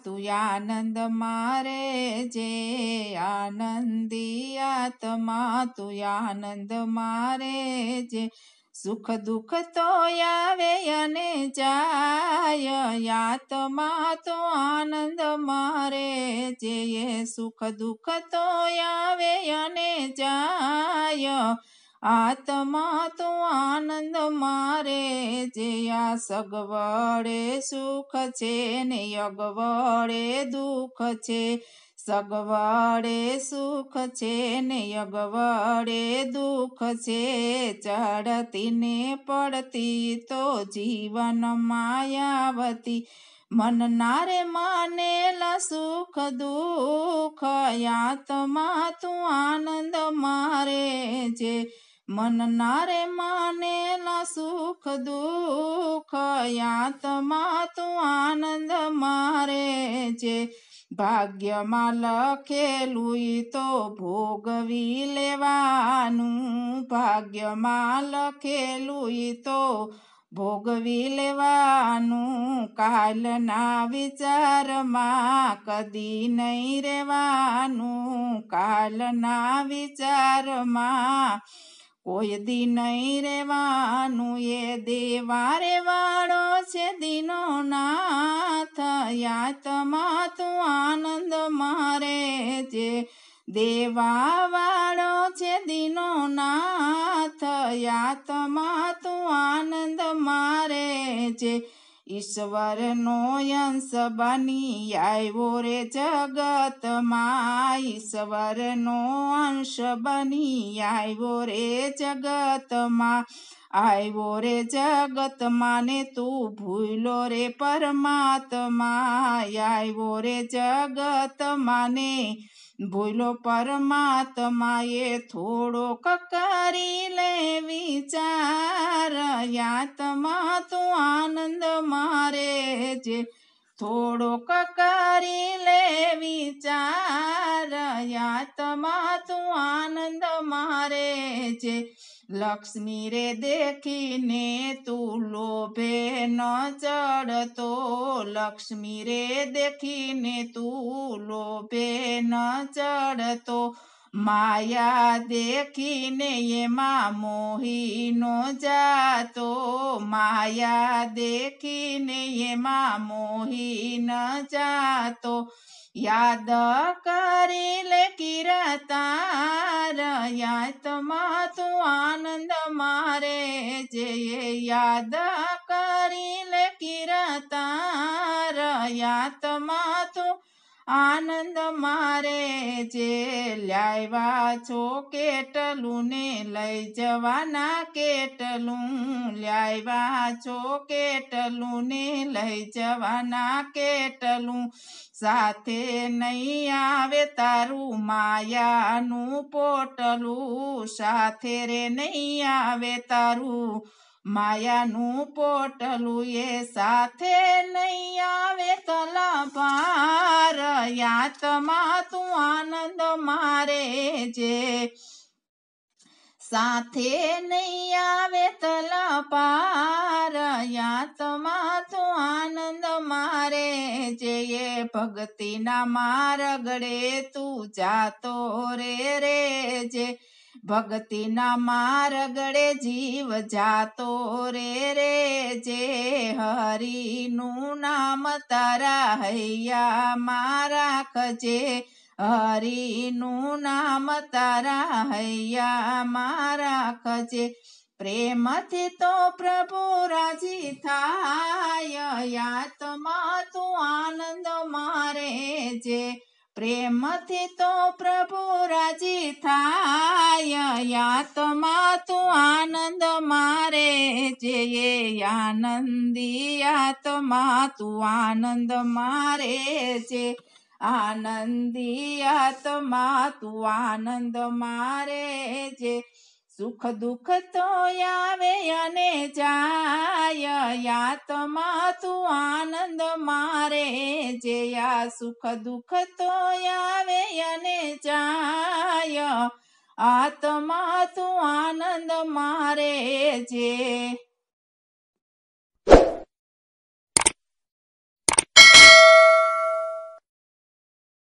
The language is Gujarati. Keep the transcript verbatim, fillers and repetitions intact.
તું આનંદ મારે જે આનંદી આત્મા તું આનંદ મારે જે સુખ દુઃખ તો આવે અને જાય આત્મા તો આનંદ મારે જે સુખ દુઃખ તો આવે અને જાય આત્મા તો આનંદ મારે જે આ સગવડે સુખ છે ને અગવડે દુઃખ છે સગવડે સુખ છે ને અગવડે દુઃખ છે ચડતી ને પડતી તો જીવન માયાવતી મન નારે માનેલા સુખ દુઃખ આત્મા તું આનંદ મારે જે મન નારે માનેલા સુખ દુઃખ આત્મા તું આનંદ મારે જે ભાગ્યમાં લખેલું તો ભોગવી લેવાનું ભાગ્યમાં લખેલું તો ભોગવી લેવાનું કાલના વિચારમાં કદી નહીં રહેવાનું કાલના વિચારમાં કોઈ દી નહીં રહેવાનું એ દેવારે વાળો છે દીનો નાથ આત્મા તું આનંદ મારે જે દેવા વાળો છે દીનો નાથ આત્મા તું આનંદ મારે જે ઈશ્વરનો અંશ બની આવ્યો રે જગતમાં ઈશ્વરનો અંશ બની આવ્યો રે જગતમાં આવ્યો રે જગતમાં ને તું ભૂલો રે પરમાત્મા આવ્યો રે જગતમાં ને ભૂલો પરમાત્મા એ થોડોક કરી લે વિચાર આત્મા તું આનંદ મારે જે થોડોક કરી લે વિચાર આત્મા તું આનંદ મારે જે લક્ષ્મી રે દેખીને તું લોભે ન ચડતો લક્ષ્મી રે દેખીને તું લોભે ન ચડતો માયા દેખીને એમાં મોહી નો જાતો માયા દેખીને એમાં મોહી ન જાતો યાદ કરી લે કિરતાર આત્મા તું આનંદ મારે જે યાદ કરી લે કિરતાર આત્મા તું આનંદ મારે જે લાવ્યા છો કેટલું ને લઈ જવાના કેટલું લાવ્યા છો કેટલું ને લઈ જવાના કેટલું સાથે નહીં આવે તારું માયાનું પોટલું સાથે રે નહીં આવે તારું માયાનું પોટલું એ સાથે નહીં આવે તલભાર આત્મા તું આનંદ મારે જે સાથે નહીં આવે તલપાર આત્મા તું આનંદ મારે જે ભક્તિના માર્ગડે તું જાતો રે રે જે ભક્તિના માર્ગડે જીવ જાતો રે રે જે હરિનું નામ તારા હૈયામાં રાખજે હરિનું નામ તારા હૈયામાં રાખજે પ્રેમથી તો પ્રભુ રાજી થાય આત્મા તું આનંદ મારે જે પ્રેમથી તો પ્રભુ રાજી થાય આત્મા તું આનંદ મારે જે આનંદી આત્મા તું આનંદ મારે જે આનંદી આત્મા તું આનંદ મારે જે સુખ દુઃખ તો આવે અને જાય આત્મા તું આનંદ મારે જે આ સુખ દુઃખ તો આવે અને જાય આત્મા તું આનંદ મારે જે